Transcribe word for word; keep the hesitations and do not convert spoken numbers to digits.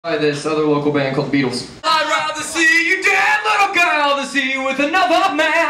By this other local band called the Beatles. I'd rather see you dead, little girl, than see you with another man.